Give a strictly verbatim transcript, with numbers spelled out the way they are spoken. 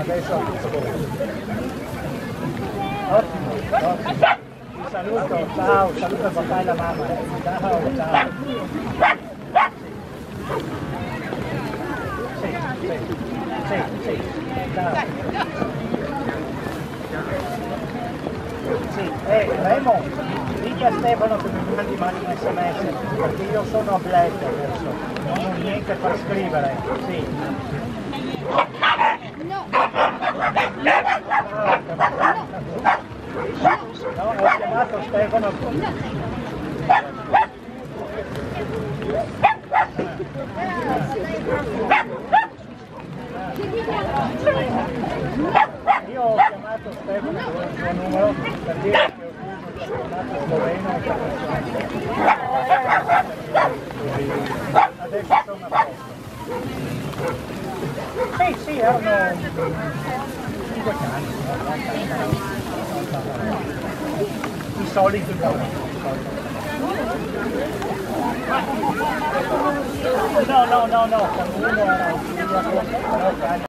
adesso ottimo, ottimo. Ti saluto, ciao, saluto il papà e la mamma. Ciao, ciao. Sì, sì, sì, sì, ciao. Sì, eh, Remo, digli a Stefano che mi mandi mani un sms, perché io sono a black adesso, non ho niente per scrivere, sì. No. No, ho chiamato Stefano. Io ho chiamato Stefano con il suo numero per dire che ho chiamato sloveno adesso sono a posto. Sì, sì, erano cinque anni, i soliti no, no, no, no, quando uno era un figlio